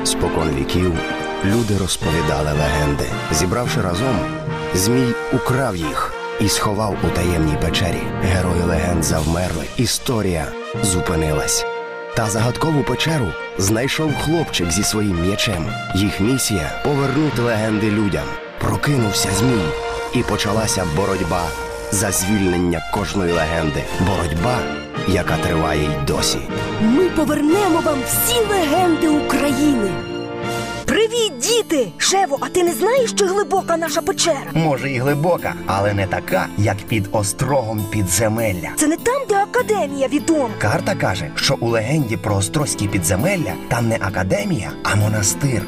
Спокон віків люди розповідали легенди. Зібравши разом, Змій украв їх і сховав у таємній печері. Герої легенд завмерли, історія зупинилась. Та загадкову печеру знайшов хлопчик зі своїм м'ячем. Їх місія – повернути легенди людям. Прокинувся Змій, і почалася боротьба за звільнення кожної легенди. Боротьба, яка триває й досі. Ми повернемо вам всі легенди України. Привіт, діти! Шево, а ти не знаєш, чи глибока наша печера? Може і глибока, але не така, як під острогом підземелля. Це не там, де академія відома. Карта каже, що у легенді про острозькі підземелля там не академія, а монастир.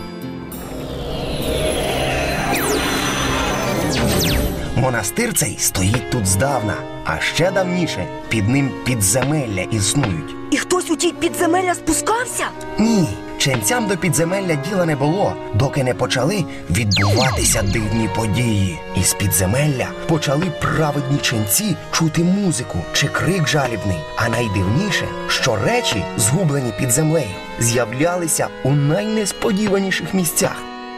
Монастир цей стоїть тут здавна, а ще давніше під ним підземелля існують. І хтось у ті підземелля спускався? Ні, ченцям до підземелля діла не було, доки не почали відбуватися дивні події. Із підземелля почали праведні ченці чути музику чи крик жалібний. А найдивніше, що речі, згублені під землею, з'являлися у найнесподіваніших місцях.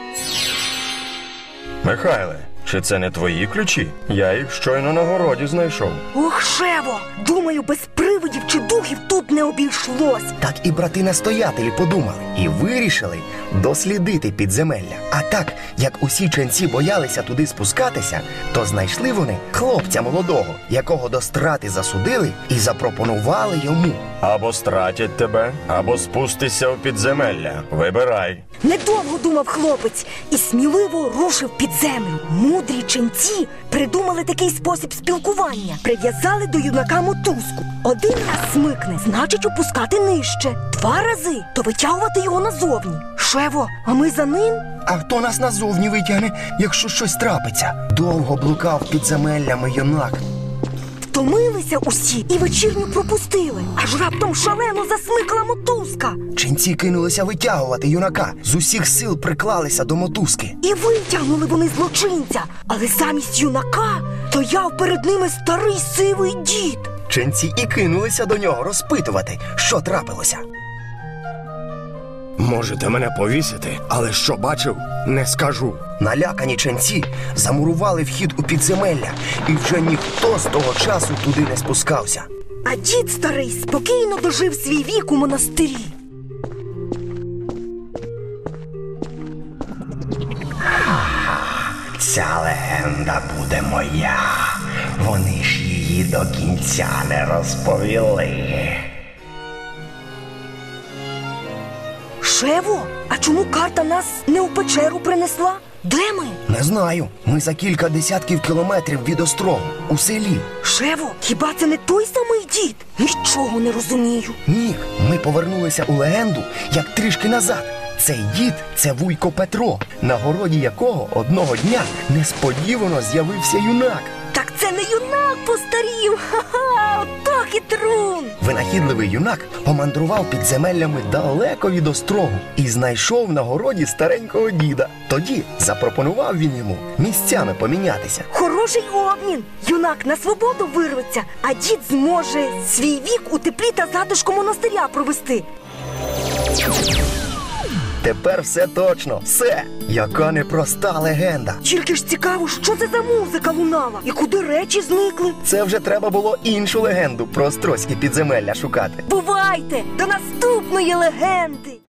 Михайле, чи це не твої ключі? Я їх щойно на городі знайшов. Ох, Шево! Думаю, без привидів чи духів тут не обійшлось. Так і брати-настоятелі подумали і вирішили дослідити підземелля. А так, як усі ченці боялися туди спускатися, то знайшли вони хлопця молодого, якого до страти засудили і запропонували йому. Або стратять тебе, або спустися в підземелля. Вибирай. Недовго думав хлопець і сміливо рушив під землю. Мудрі ченці придумали такий спосіб спілкування. Прив'язали до юнака мотузку. Один раз смикне, значить опускати нижче. 2 рази, то витягувати його назовні. Шево, а ми за ним? А хто нас назовні витягне, якщо щось трапиться? Довго блукав підземеллями юнак. Втомилися усі і вечірню пропустили. Аж раптом шалено засмикла мотузка. Ченці кинулися витягувати юнака. З усіх сил приклалися до мотузки. І витягнули вони злочинця. Але замість юнака стояв перед ними старий сивий дід. Ченці і кинулися до нього розпитувати, що трапилося. Можете мене повісити, але що бачив, не скажу. Налякані ченці замурували вхід у підземелля, і вже ніхто з того часу туди не спускався. А дід старий спокійно дожив свій вік у монастирі. Ця легенда буде моя. Вони ж її до кінця не розповіли. Шево, а чому карта нас не у печеру принесла? Де ми? Не знаю. Ми за кілька десятків кілометрів від острогу, у селі. Шево, хіба це не той самий дід? Нічого не розумію. Ні, ми повернулися у легенду, як трішки назад. Цей дід – це Вуйко Петро, на городі якого одного дня несподівано з'явився юнак. Так це не юнак постарів! Ха-ха! Ото хитрун! Винахідливий юнак помандрував підземеллями далеко від острогу і знайшов на городі старенького діда. Тоді запропонував він йому місцями помінятися. Хороший обмін! Юнак на свободу вирветься, а дід зможе свій вік у теплі та затишку монастиря провести. Тепер все точно, все! Яка непроста легенда! Тільки ж цікаво, що це за музика лунала і куди речі зникли. Це вже треба було іншу легенду про острозькі підземелля шукати. Бувайте! До наступної легенди!